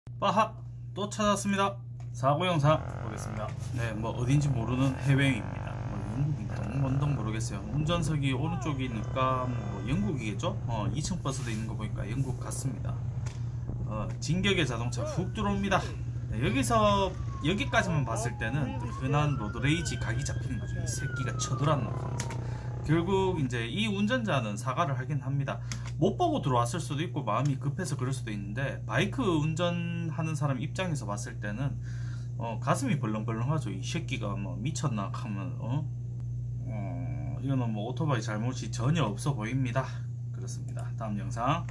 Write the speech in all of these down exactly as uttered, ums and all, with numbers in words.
빠하! 또 찾았습니다. 사고 영상 보겠습니다. 네, 뭐 어딘지 모르는 해외입니다. 뭐 영국인가 뭔든 모르겠어요. 운전석이 오른쪽이니까 뭐 영국이겠죠? 어, 이 층 버스도 있는 거 보니까 영국 같습니다. 어, 진격의 자동차 훅 들어옵니다. 네, 여기서 여기까지만 봤을 때는 흔한 로드레이지 각이 잡히는 거죠. 이 새끼가 쳐들었나. 결국 이제 이 운전자는 사과를 하긴 합니다. 못 보고 들어왔을 수도 있고 마음이 급해서 그럴 수도 있는데, 바이크 운전하는 사람 입장에서 봤을 때는 어, 가슴이 벌렁벌렁하죠. 이 새끼가 뭐 미쳤나 하면 어? 어, 이거는 뭐 오토바이 잘못이 전혀 없어 보입니다. 그렇습니다. 다음 영상.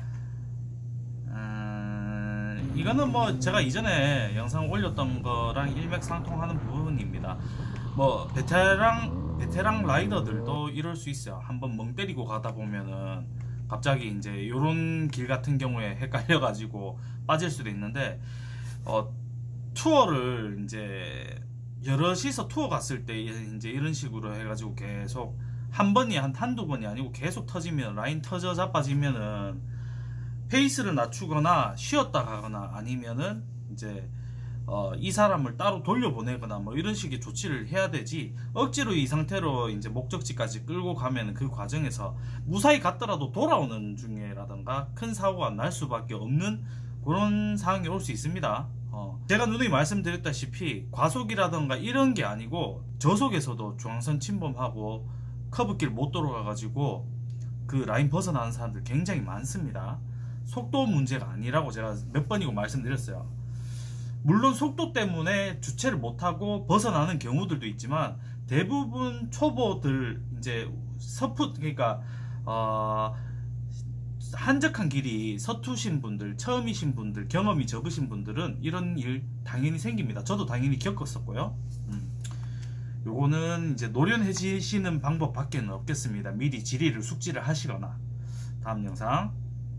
음, 이거는 뭐 제가 이전에 영상 올렸던 거랑 일맥상통하는 부분입니다. 뭐 베테랑 베테랑 라이더들도 이럴 수 있어요. 한번 멍 때리고 가다 보면은 갑자기 이제 요런 길 같은 경우에 헷갈려 가지고 빠질 수도 있는데, 어 투어를 이제 여럿이서 투어 갔을 때 이제 이런 식으로 해가지고 계속 한 번이 한 한두 번이 아니고 계속 터지면, 라인 터져 자빠지면은 페이스를 낮추거나 쉬었다 가거나 아니면은 이제 어, 이 사람을 따로 돌려보내거나 뭐 이런 식의 조치를 해야 되지, 억지로 이 상태로 이제 목적지까지 끌고 가면 그 과정에서 무사히 갔더라도 돌아오는 중에라던가 큰 사고가 날 수밖에 없는 그런 상황이 올 수 있습니다. 어, 제가 누누이 말씀드렸다시피 과속이라던가 이런 게 아니고 저속에서도 중앙선 침범하고 커브길 못 돌아가 가지고 그 라인 벗어나는 사람들 굉장히 많습니다. 속도 문제가 아니라고 제가 몇 번이고 말씀드렸어요. 물론 속도 때문에 주체를 못하고 벗어나는 경우들도 있지만, 대부분 초보들, 이제 서프, 그러니까 어, 한적한 길이 서투신 분들, 처음이신 분들, 경험이 적으신 분들은 이런 일 당연히 생깁니다. 저도 당연히 겪었었고요. 음. 요거는 이제 노련해지시는 방법 밖에 없겠습니다. 미리 지리를 숙지를 하시거나. 다음 영상.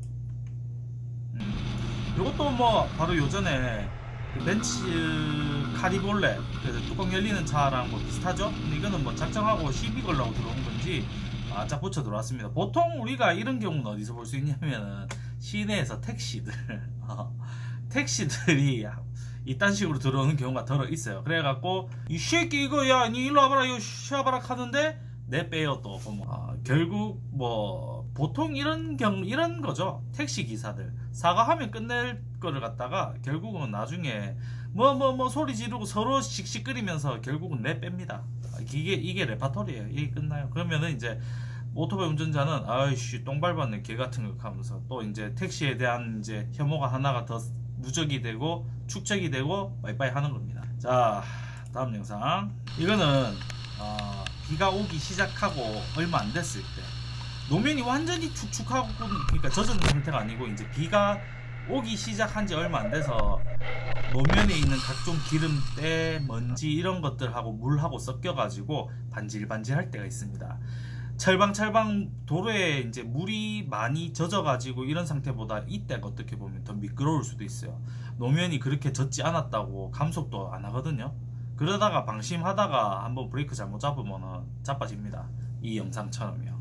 음. 요것도 뭐 바로 요전에 벤츠 카리볼레, 그래서 뚜껑 열리는 차랑 뭐 비슷하죠? 근데 이거는 뭐 작정하고 시비 걸라고 들어온 건지 바짝 붙여 들어왔습니다. 보통 우리가 이런 경우는 어디서 볼 수 있냐면은 시내에서 택시들 어, 택시들이 이딴 식으로 들어오는 경우가 더러 있어요. 그래갖고 이 새끼 이거 야 니 일로 와봐라 이거 쉬어봐라 하는데 내 빼요 또. 어, 결국 뭐 보통 이런 경 이런 거죠. 택시 기사들 사과하면 끝낼 거를 갖다가 결국은 나중에 뭐 뭐 뭐 소리 지르고 서로 씩씩거리면서 결국은 내 뺍니다. 이게 이게 레파토리예요. 이게 끝나요. 그러면은 이제 오토바이 운전자는 아이씨 똥 밟았네 개 같은 거 하면서 또 이제 택시에 대한 이제 혐오가 하나가 더 누적이 되고 축적이 되고 빠이빠이 하는 겁니다. 자, 다음 영상. 이거는 어, 비가 오기 시작하고 얼마 안 됐을 때 노면이 완전히 축축하고, 그러니까 젖은 상태가 아니고 이제 비가 오기 시작한 지 얼마 안 돼서 노면에 있는 각종 기름때, 먼지 이런 것들하고 물하고 섞여가지고 반질반질할 때가 있습니다. 철방철방 도로에 이제 물이 많이 젖어가지고 이런 상태보다 이때가 어떻게 보면 더 미끄러울 수도 있어요. 노면이 그렇게 젖지 않았다고 감속도 안 하거든요. 그러다가 방심하다가 한번 브레이크 잘못 잡으면 자빠집니다. 이 영상처럼요.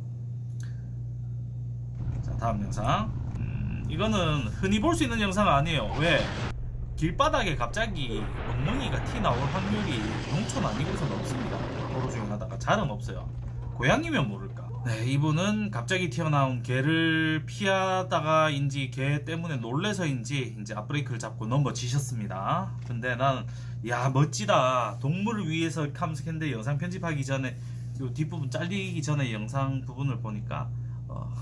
자, 다음 영상. 음, 이거는 흔히 볼 수 있는 영상 아니에요. 왜? 길바닥에 갑자기 멍멍이가 튀 나올 확률이 농촌 아니고서는 없습니다. 도로 중에 하다가 잘은 없어요. 고양이면 모를까. 네, 이분은 갑자기 튀어나온 개를 피하다가인지 개 때문에 놀래서인지 이제 앞브레이크를 잡고 넘어지셨습니다. 근데 난 야 멋지다, 동물을 위해서 하면서 했는데 영상 편집하기 전에 요 뒷부분 잘리기 전에 영상 부분을 보니까 어,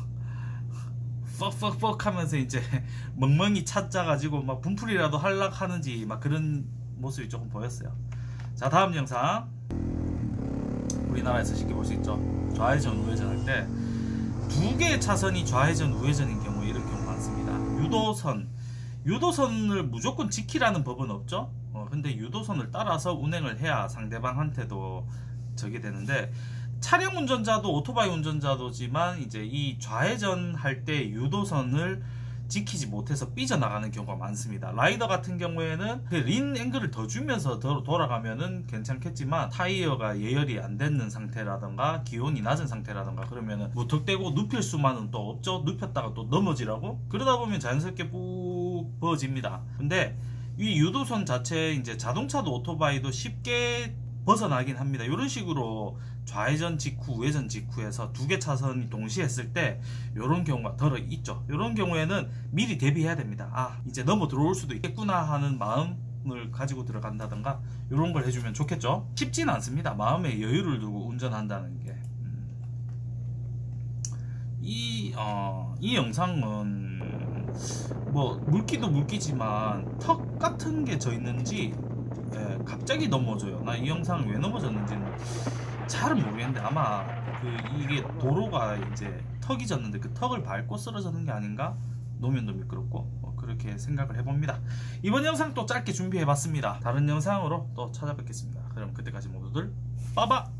퍽퍽퍽 하면서 이제 멍멍이 찾아가지고 막 분풀이라도 할락 하는지 막 그런 모습이 조금 보였어요. 자, 다음 영상. 우리나라에서 쉽게 볼 수 있죠. 좌회전 우회전 할 때 두 개의 차선이 좌회전 우회전인 경우에 이런 경우 많습니다. 유도선 유도선을 무조건 지키라는 법은 없죠. 어, 근데 유도선을 따라서 운행을 해야 상대방한테도 저게 되는데, 차량 운전자도 오토바이 운전자도지만 이제 이 좌회전 할 때 유도선을 지키지 못해서 삐져나가는 경우가 많습니다. 라이더 같은 경우에는 린 앵글을 더 주면서 더 돌아가면은 괜찮겠지만, 타이어가 예열이 안 되는 상태라던가 기온이 낮은 상태라던가 그러면은 무턱대고 눕힐 수만은 또 없죠. 눕혔다가 또 넘어지라고 그러다 보면 자연스럽게 푹 부어집니다. 근데 이 유도선 자체 이제 자동차도 오토바이도 쉽게 벗어나긴 합니다. 이런 식으로 좌회전 직후, 우회전 직후에서 두 개 차선이 동시에 했을 때 이런 경우가 덜어 있죠. 이런 경우에는 미리 대비해야 됩니다. 아, 이제 넘어 들어올 수도 있겠구나 하는 마음을 가지고 들어간다던가 이런 걸 해주면 좋겠죠. 쉽지는 않습니다. 마음의 여유를 두고 운전한다는 게. 음. 이, 어, 이 영상은 뭐 물기도 물기지만 턱 같은 게 져 있는지 예, 갑자기 넘어져요. 나 이 영상 왜 넘어졌는지는 잘은 모르겠는데 아마 그 이게 도로가 이제 턱이 졌는데 그 턱을 밟고 쓰러졌는 게 아닌가? 노면도 미끄럽고 뭐 그렇게 생각을 해봅니다. 이번 영상 또 짧게 준비해봤습니다. 다른 영상으로 또 찾아뵙겠습니다. 그럼 그때까지 모두들 빠바!